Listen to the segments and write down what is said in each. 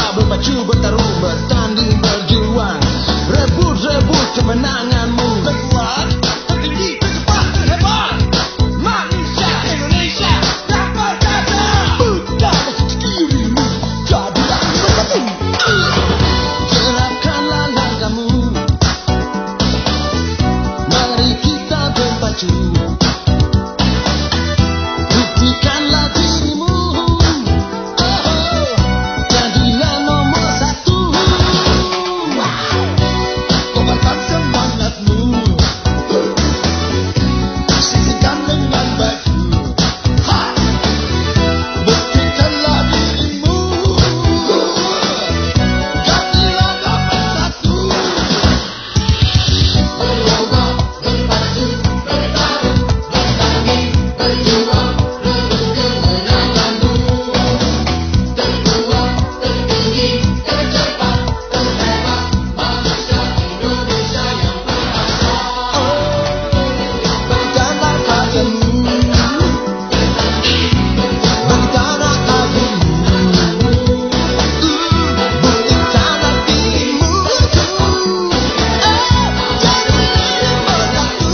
kita berpacu bertarung, bertanding berjuang, rebut kemenanganmu. Terkuat, tertinggi, tercepat, terhebat, manusia Indonesia tak berkata. Betapa dirimu, jadilah berbatu. Gerakkanlah langkahmu, mari kita berpacu. Buktikanlah dirimu, jadilah nomor satu. Kobarkan semangatmu, sisihkan dengan baju. Buktikanlah dirimu, jadilah nomor satu. Berlomba, berpacu, bertarung, bertanding, berjuang, rebut kemenanganmu. Terkuat, tertinggi, tercepat, terhebat, manusia Indonesia yang perkasa. Berikanlah kagummu, berikanlah kagummu, buktikanlah dirimu, jadilah nomor satu.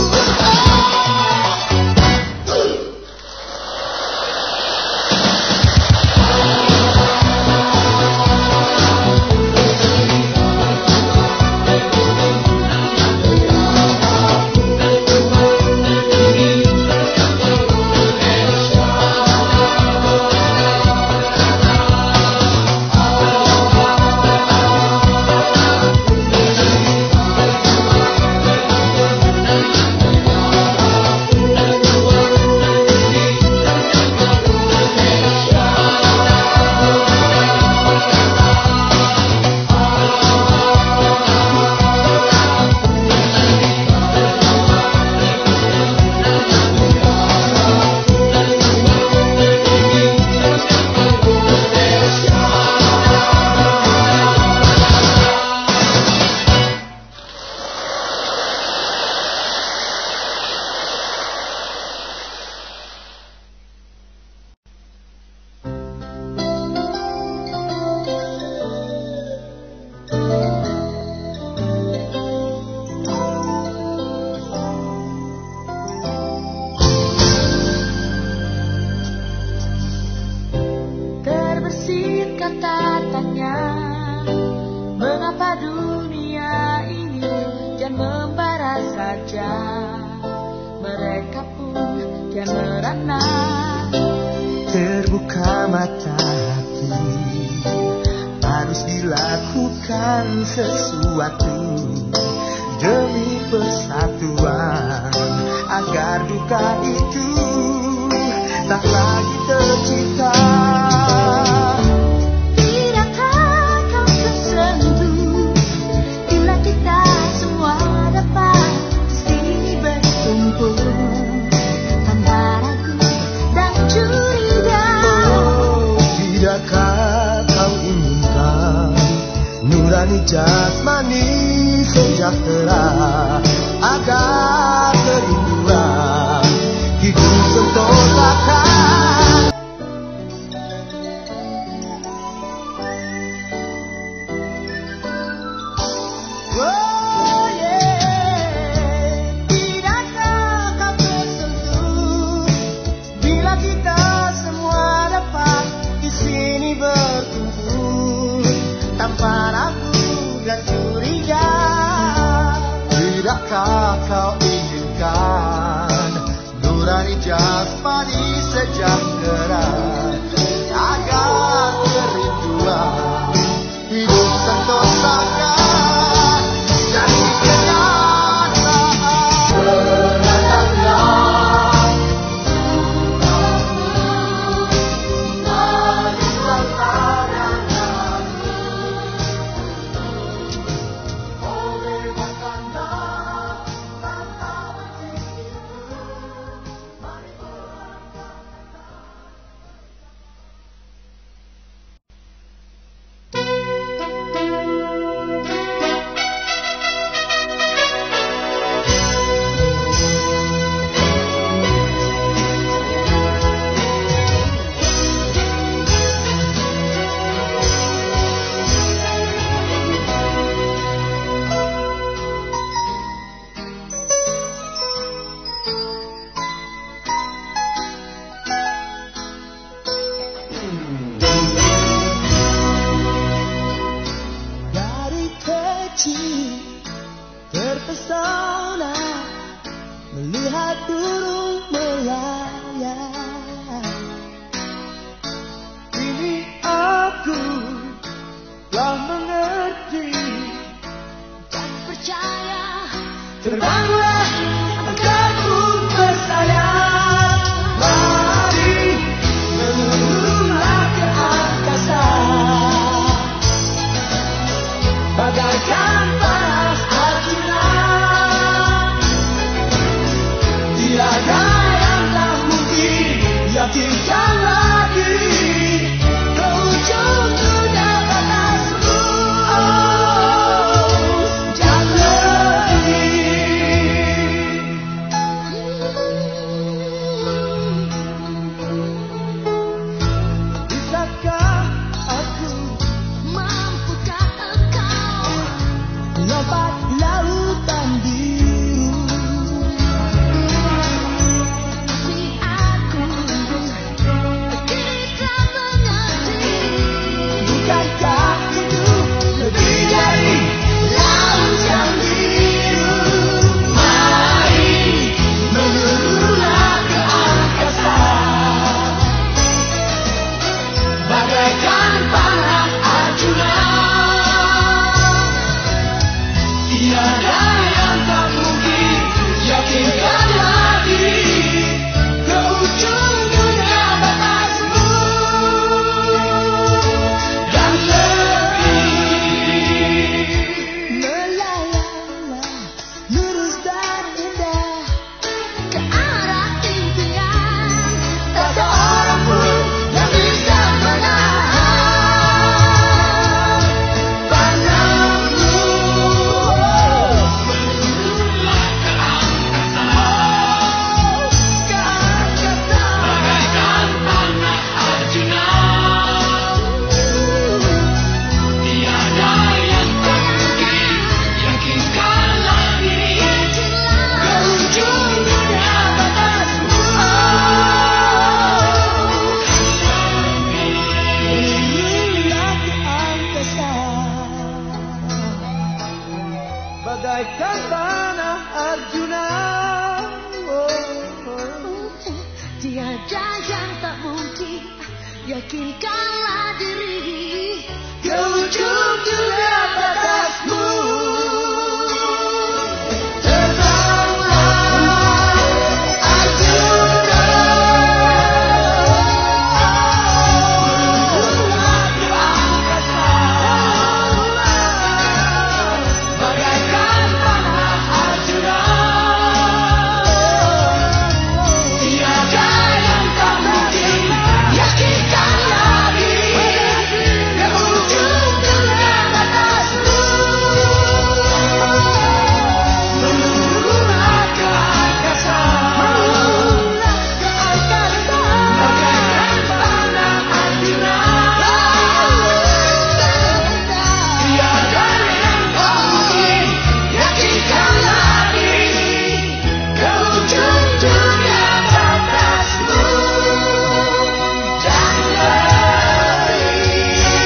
Terbersit kata tanya, mengapa dunia ini kian membara saja? Mereka pun kian merana. Terbuka mata hati, harus dilakukan sesuatu demi persatuan, agar duka itu tak lagi tercipta. Tidakkah kau tersentuh bila kita semua dapat sini berkumpul tanpa ragu dan curiga? Tidakkah kau inginkan nurani jasmani sejahtera, agar kerinduan hidup sentosakan? Oh yeah, tidakkah kau tersentuh bila kita semua dapat di sini berkumpul tanpa ragu dan curiga? Tidakkah Terbanglah kamu bersayap, mari menurunlah ke angkasa, bagaikan panas Arjuna. Tiada yang tak mungkin, yakinkanlah diri, ke ujung dunia batasmu. Jangan lebih. Bisakah aku, Mampukah engkau lompat lautan biru? si aku kini tak mengerti? Bukankah itu lebih dari laut yang biru? Mari menurunlah ke angkasa, bagaikan panah Arjuna. Tiada yang tak mungkin, yakinkanlah diri, ke ujung dunia batasmu. Dan lebih melayanglah lurus dan indah Ke arah impian, tak seorang pun yang bisa menahan panahmu. Ke angkasa, bagaikan panah Arjuna. Tiada yang tak mungkin, yakinkanlah diri, ke ujung dunia batasmu. Menurunlah ke angkasa, bagaikan panah Arjuna. tiada yang tak mungkin, yakinkanlah diri, Ke ujung dunia batasmu. Terbanglah Arjuna, menurunlah ke angkasa, bagaikan panah Arjuna. Tiada yang tak mungkin, yakinkanlah diri, ke ujung dunia batasmu. Menurunlah ke angkasa, bagaikan panah Arjuna. Tiada yang tak mungkin, yakinkanlah diri, ke ujung dunia batasmu. Dan lebih.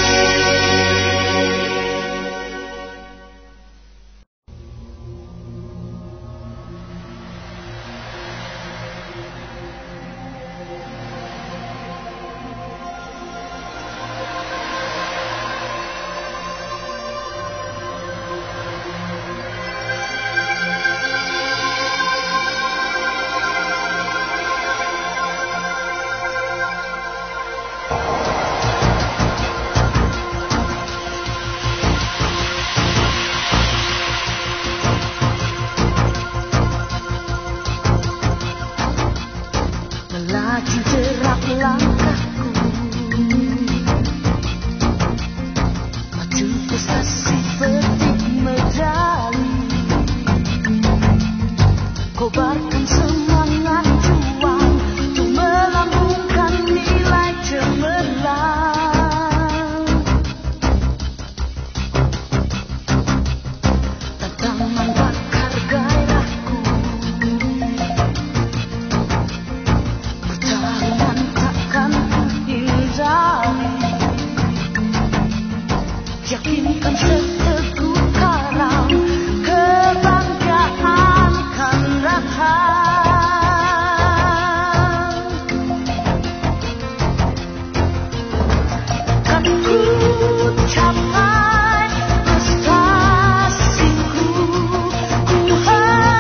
Melaju gerak langkahku, maju prestasi petik medali, kobarkan semangat juang untuk melambungkan nilai cemerlang. Tantangan bakar gairahku, pertarungan takkan ku hindari. Yakinkan seteguh karang, kebanggaan kan datang. Kan ku capai prestasiku, ku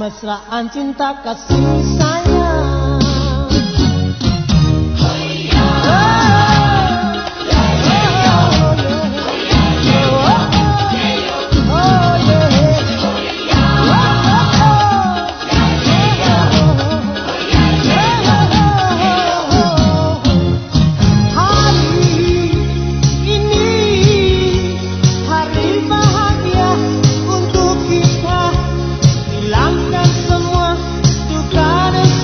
mesraan cinta kasih sayang. Hilangkan semua duka dan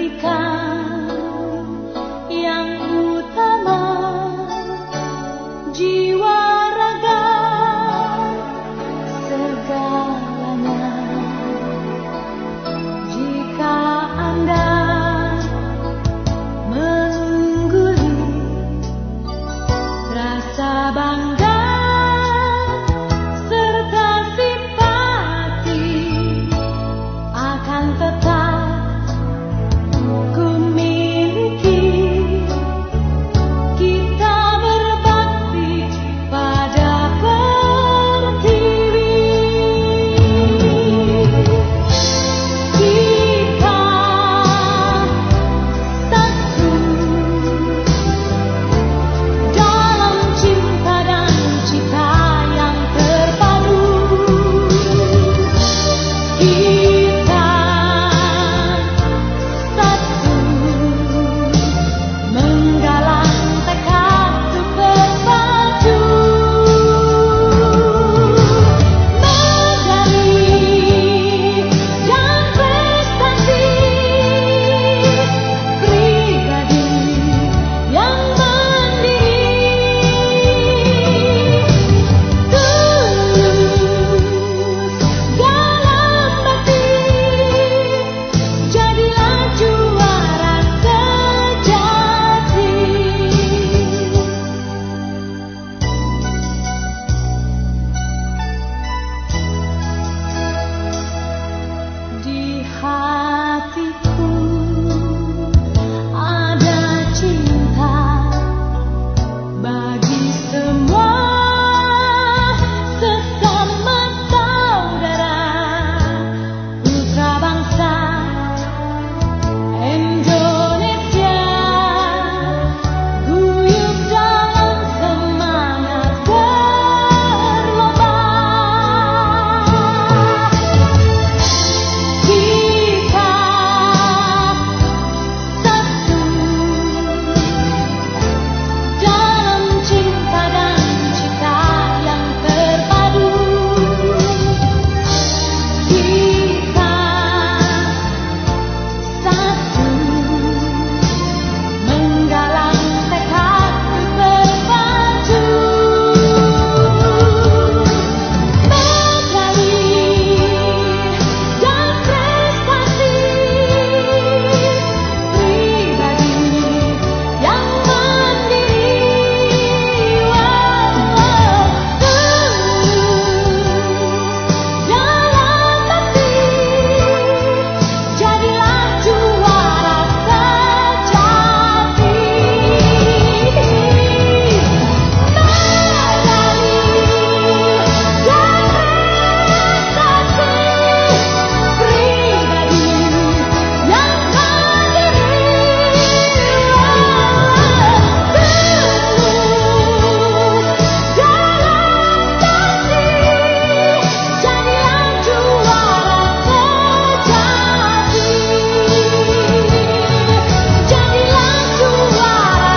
berikan yang utama, jiwa raga segalanya. Jika Anda mengungguli rasa bangga serta simpati, akan tetap ku miliki. Kita berbakti pada pertiwi. Kita satu dalam cinta dan cita yang terpadu. Kita satu menggalang tekad untuk bersatu. Medali dan prestasi pribadi yang mandiri, tulus dalam bakti, jadilah juara sejati. Di hatiku ada cinta bagi semua sesama saudara putra bangsa Indonesia, guyup dalam semangat berlomba. Kita satu dalam cinta dan cita yang terpadu. Kita satu menggalang tekad untuk bersatu. Medali dan prestasi pribadi yang mandiri, tulus dalam bakti, jadilah juara sejati. Medali dan prestasi pribadi yang mandiri, tulus dalam bakti, jadilah juara sejati. Jadilah juara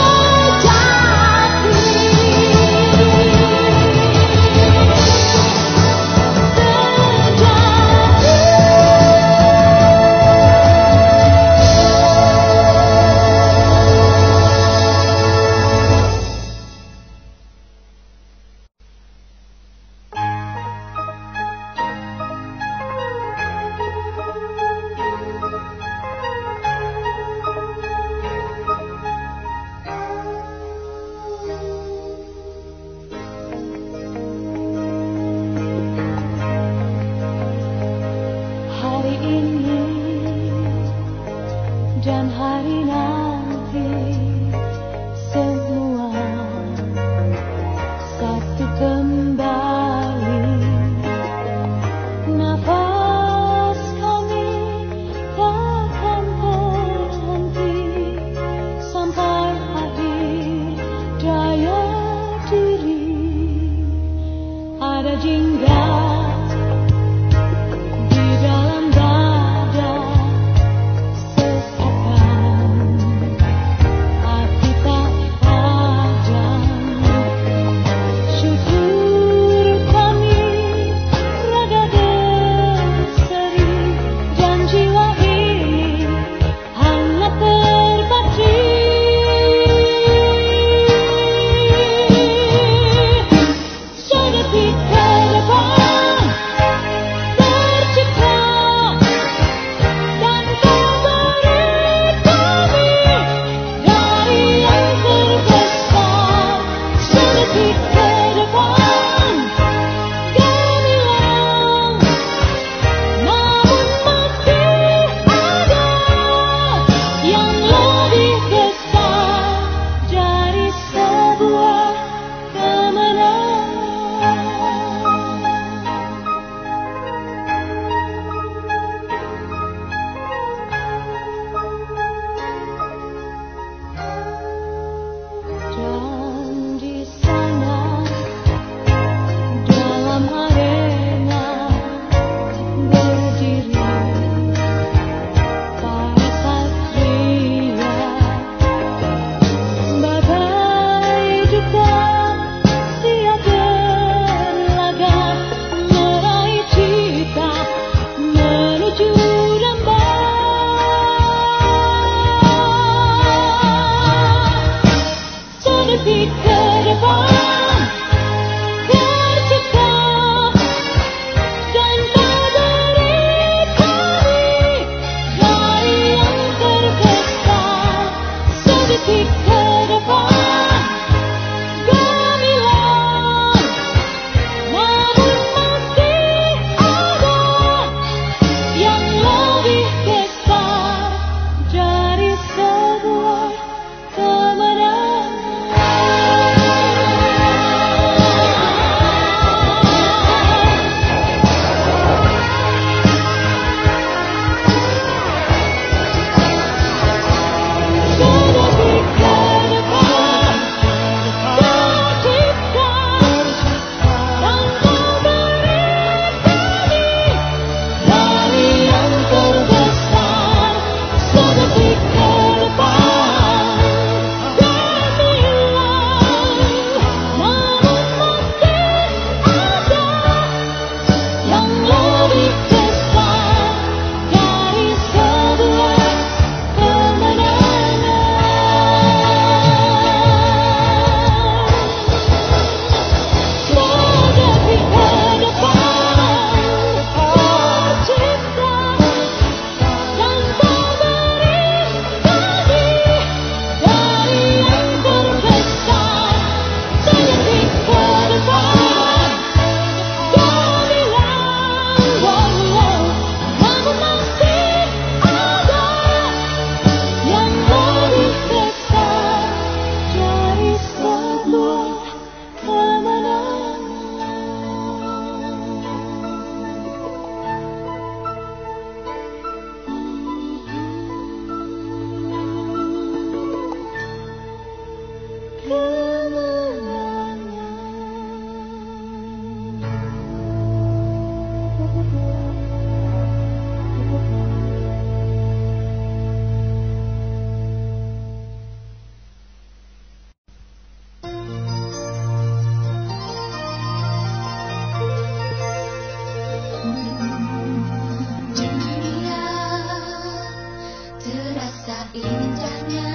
hari ini dan hari nanti, semua satu kembali. Nafas kami takkan terhenti sampai akhir daya diri. Ada jingga di dalam dada, seakan indahnya